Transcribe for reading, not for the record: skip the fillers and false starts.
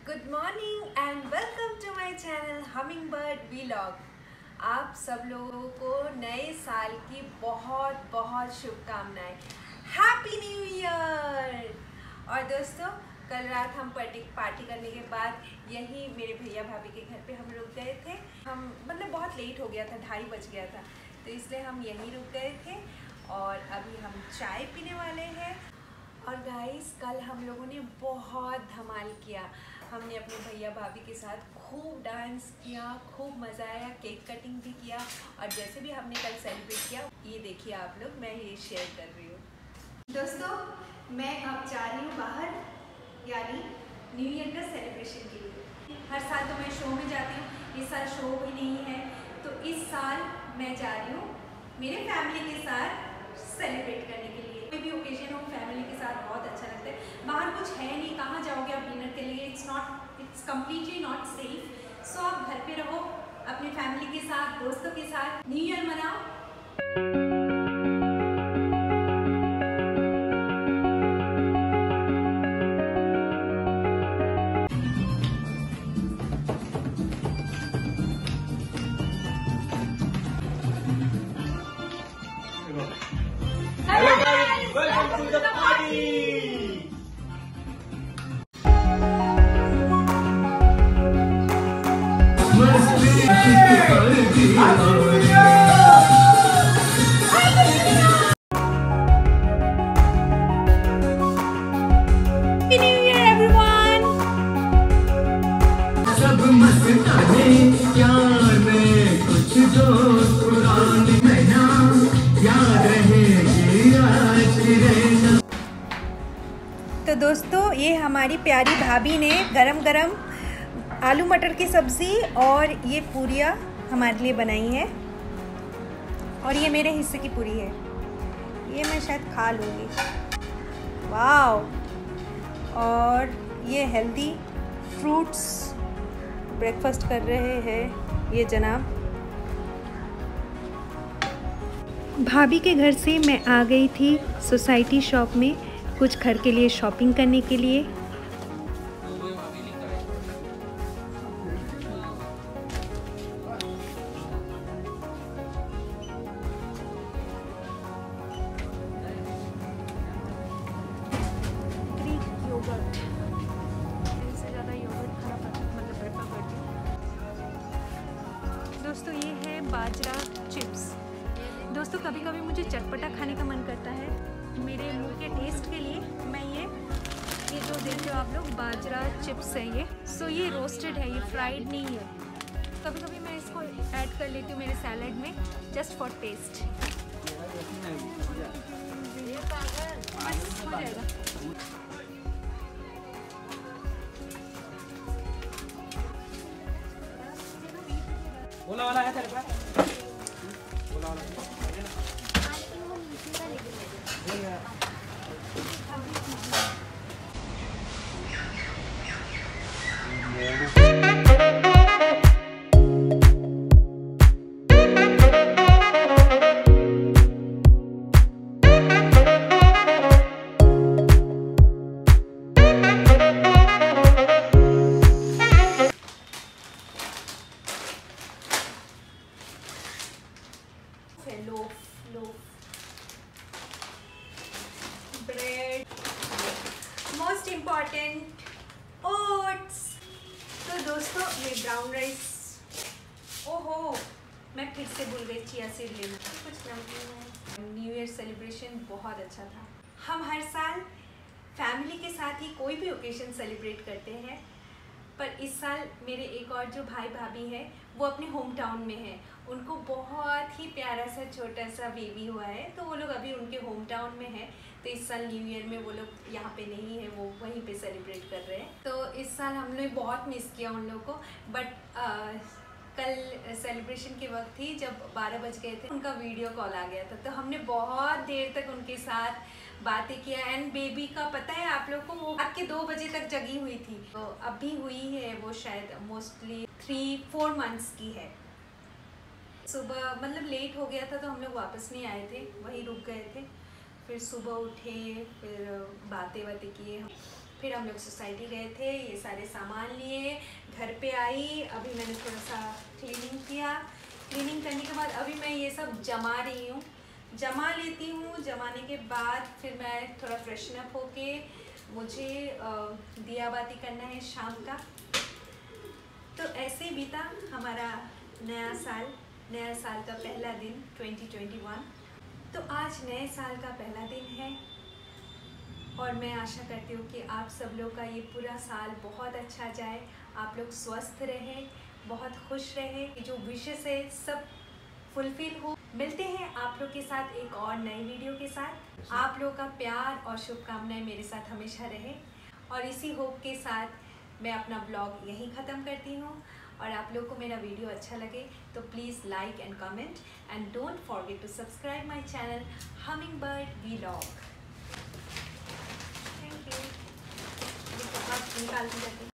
Good morning and welcome to my channel hummingbird vlog. आप सब लोगों को नए साल की बहुत बहुत शुभकामनाएं। Happy new year. और दोस्तों, कल रात हम पार्टी करने के बाद यही मेरे भैया भाभी के घर पे हम रुक गए थे। हम बहुत लेट हो गया था, 2:30 बज गया था, तो इसलिए हम यहीं रुक गए थे और अभी हम चाय पीने वाले हैं। और गाइस, कल हम लोगों ने बहुत धमाल किया। हमने अपने भैया भाभी के साथ खूब डांस किया, खूब मज़ा आया, केक कटिंग भी किया। और जैसे भी हमने कल सेलिब्रेट किया, ये देखिए आप लोग, मैं ये शेयर कर रही हूँ। दोस्तों, मैं अब जा रही हूँ बाहर, यानी न्यू ईयर का सेलिब्रेशन के लिए। हर साल तो मैं शो में जाती हूँ, इस साल शो भी नहीं है, तो इस साल मैं जा रही हूँ मेरे फैमिली के साथ सेलिब्रेट करने के लिए। कोई भी ओकेजन हो, फैमिली के साथ बहुत अच्छा लगता है। बाहर कुछ है नहीं, कहाँ जाओगे आप डिनर के लिए? It's completely not safe. So आप घर पे रहो, अपनी फैमिली के साथ, दोस्तों के साथ न्यू ईयर मनाओ। Hello guys, welcome to the party. Happy New Year everyone. सब मस्ताने प्यार में कुछ दोस्त पुरानी महीना याद रहेगी आज रहना। तो दोस्तों, ये हमारी प्यारी भाभी ने गरम गरम आलू मटर की सब्ज़ी और ये पूरियाँ हमारे लिए बनाई है। और ये मेरे हिस्से की पूरी है, ये मैं शायद खा लूँगी। वाओ! और ये हेल्दी फ्रूट्स ब्रेकफास्ट कर रहे हैं ये जनाब। भाभी के घर से मैं आ गई थी सोसाइटी शॉप में कुछ घर के लिए शॉपिंग करने के लिए। दोस्तों, ये है बाजरा चिप्स। दोस्तों, कभी कभी मुझे चटपटा खाने का मन करता है। मेरे मुंह के टेस्ट के लिए मैं ये जो देख रहे हो आप लोग, बाजरा चिप्स है ये। सो ये रोस्टेड है, ये फ्राइड नहीं है। कभी कभी मैं इसको ऐड कर लेती हूँ मेरे सैलड में, जस्ट फॉर टेस्ट। बस हो जाएगा। बोला वाला है तेरे पास? बोला वाला ब्रेड, मोस्ट इम्पॉर्टेंट ओट्स। तो दोस्तों, ये ब्राउन राइस, ओहो मैं फिर से भूल गई चिया सीड लेना। कुछ नमकीन। न्यू ईयर सेलिब्रेशन बहुत अच्छा था। हम हर साल फैमिली के साथ ही कोई भी ओकेजन सेलिब्रेट करते हैं, पर इस साल मेरे एक और जो भाई भाभी है वो अपने होम टाउन में है। उनको बहुत ही प्यारा सा छोटा सा बेबी हुआ है, तो वो लोग अभी उनके होम टाउन में है। तो इस साल न्यू ईयर में वो लोग यहाँ पे नहीं है, वो वहीं पे सेलिब्रेट कर रहे हैं। तो इस साल हमने बहुत मिस किया उन लोगों को। बट कल सेलिब्रेशन के वक्त ही जब 12 बज गए थे, उनका वीडियो कॉल आ गया था, तो हमने बहुत देर तक उनके साथ बातें किया। एंड बेबी का पता है आप लोग को, वो रात के 2 बजे तक जगी हुई थी। तो अभी हुई है वो शायद मोस्टली 3-4 मंथ्स की है। सुबह लेट हो गया था, तो हम लोग वापस नहीं आए थे, वहीं रुक गए थे। फिर सुबह उठे, फिर बातें किए। फिर हम लोग सोसाइटी गए थे, ये सारे सामान लिए, घर पे आई। अभी मैंने थोड़ा सा क्लीनिंग किया। क्लीनिंग करने के बाद अभी मैं ये सब जमा रही हूँ, जमा लेती हूँ। जमाने के बाद फिर मैं थोड़ा फ्रेशन अप होके मुझे दिया बाती करना है शाम का। तो ऐसे ही बीता हमारा नया साल का पहला दिन 2021। तो आज नए साल का पहला दिन है और मैं आशा करती हूँ कि आप सब लोग का ये पूरा साल बहुत अच्छा जाए, आप लोग स्वस्थ रहें, बहुत खुश रहें, जो विशेस है सब फुलफिल हो। मिलते हैं आप लोग के साथ एक और नई वीडियो के साथ। आप लोग का प्यार और शुभकामनाएं मेरे साथ हमेशा रहे और इसी होप के साथ मैं अपना ब्लॉग यहीं ख़त्म करती हूँ। और आप लोग को मेरा वीडियो अच्छा लगे तो please like and comment and don't forget to subscribe my channel hummingbird vlog. Thank you. निकाल दी जाती